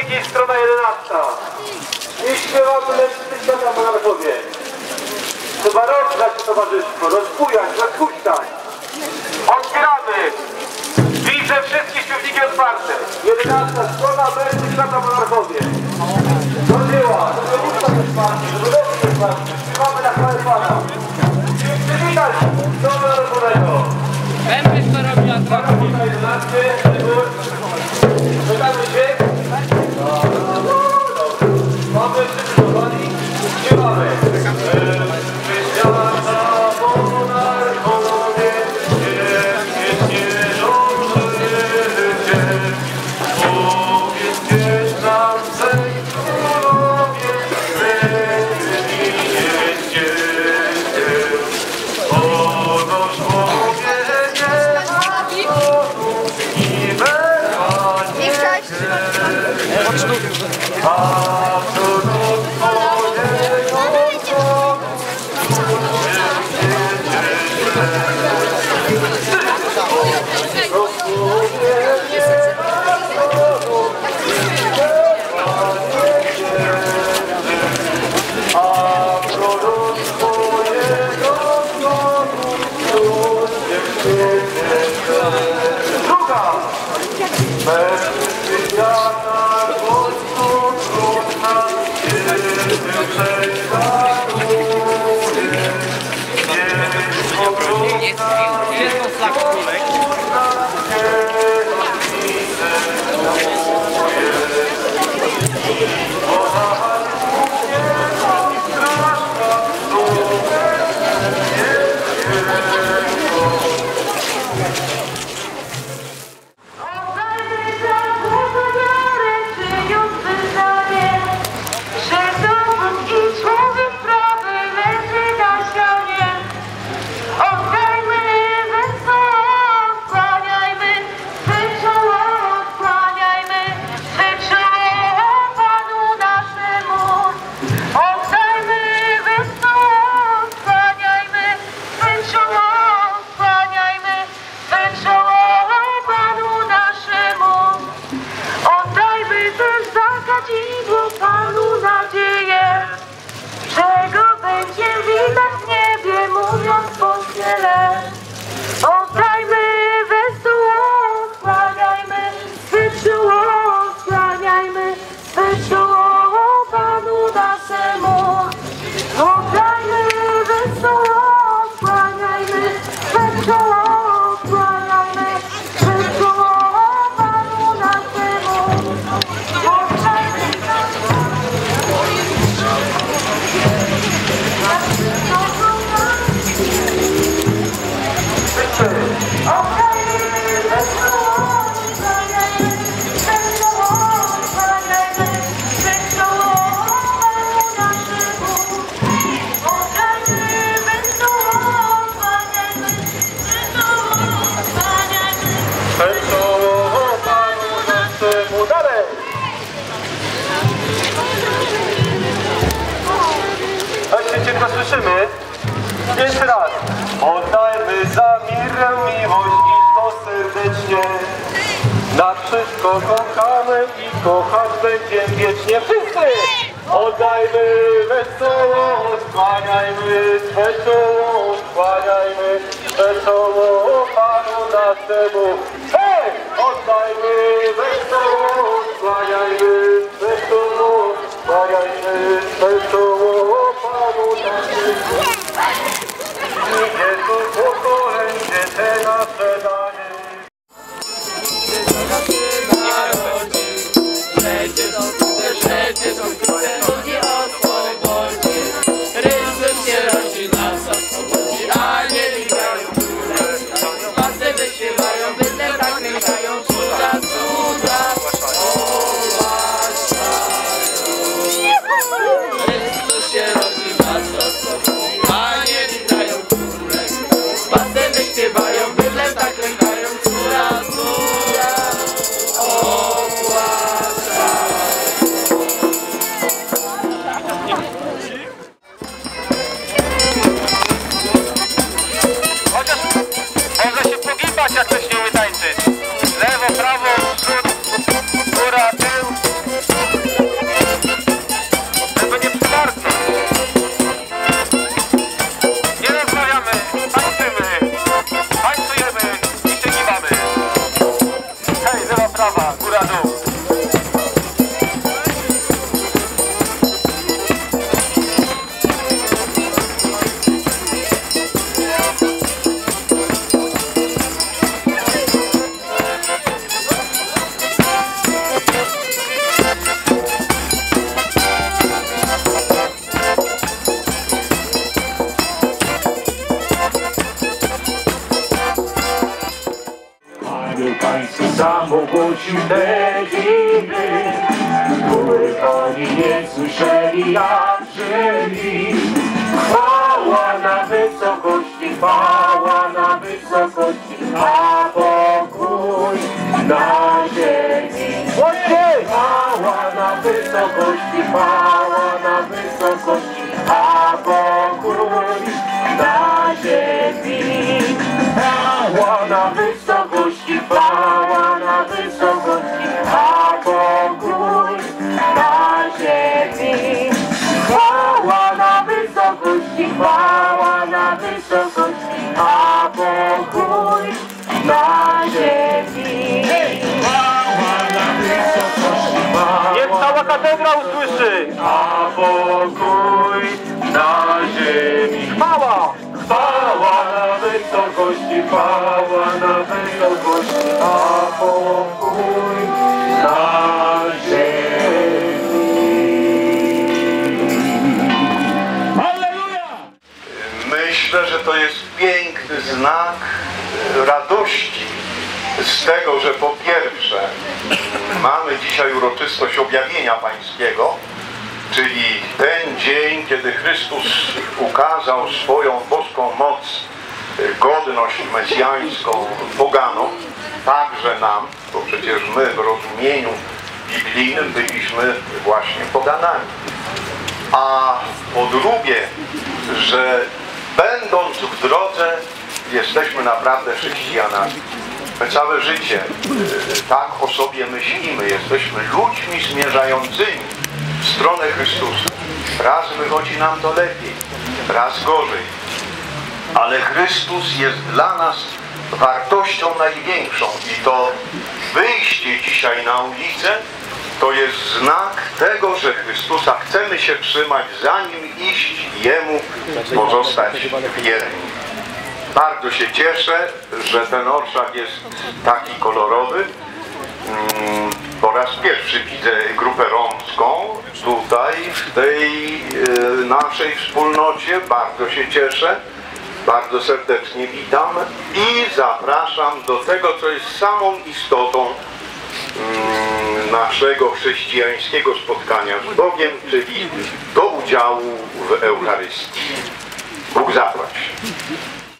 Wyniki strona 11. I śpiewamy Lecz świata monarchowie. Trzeba rozgrać towarzystwo, rozbujać, rozpuszczać. Otwieramy. Widzę wszystkie śpiewniki otwarte. 11 strona Lecz świata monarchowie. Do dzieła, żeby usta też partii, żeby nogi też partii. Śpiewamy na chwałę Pana. Przywitać strona narodowego. Bębryś to robi atrakcję. Pytamy się. Mamy przygotowani. Śpiewamy. Świata monarchowie, wiecznie życie. Powiedzcie nam swej królowie, jeździe. Onoś słyszymy? Jeszcze raz. Oddajmy za mirę miłość i to serdecznie. Na wszystko kochamy i kochać będziemy wiecznie. Wszyscy! Oddajmy wesoło, skłaniajmy swe czoło, skłaniajmy swe czoło Panu naszemu. Hej! Oddajmy wesoło, skłaniajmy swe czoło, skłaniajmy swe czoło Panu naszemu. I Jezus pokoleń, gdzie te nasze danie. Jak ktoś nie umie tańczyć. Lewo, prawo, przód, góra, tył. Jezusa ogłosił te dziwy, których oni nie słyszeli, a żyli. Chwała na wysokości, chwała na wysokości, a pokój na ziemi. Chwała na wysokości, chwała na wysokości, a pokój na ziemi. Chwała na wysokości, chwała na wysokości, a pokój na ziemi. Chwała na wysokości, chwała na wysokości, a pokój na ziemi. Chwała na wysokości, Niech cała katedra usłyszy. a pokój na ziemi. Chwała! Chwała na wysokości, chwała na wysokości, a pokój na ziemi. Halleluja! Myślę, że to jest piękny znak radości z tego, że po pierwsze mamy dzisiaj uroczystość objawienia Pańskiego, czyli ten dzień, kiedy Chrystus ukazał swoją boską moc, godność mesjańską poganom, także nam, bo przecież my w rozumieniu biblijnym byliśmy właśnie poganami. A po drugie, że będąc w drodze jesteśmy naprawdę chrześcijanami. My całe życie tak o sobie myślimy, jesteśmy ludźmi zmierzającymi w stronę Chrystusa. Raz wychodzi nam to lepiej, raz gorzej, ale Chrystus jest dla nas wartością największą i to wyjście dzisiaj na ulicę to jest znak tego, że Chrystusa chcemy się trzymać, za Nim iść, Jemu pozostać wierni. Bardzo się cieszę, że ten orszak jest taki kolorowy. Po raz pierwszy widzę grupę romską tutaj, w tej naszej wspólnocie. Bardzo się cieszę. Bardzo serdecznie witam i zapraszam do tego, co jest samą istotą naszego chrześcijańskiego spotkania z Bogiem, czyli do udziału w Eucharystii. Bóg zapłać.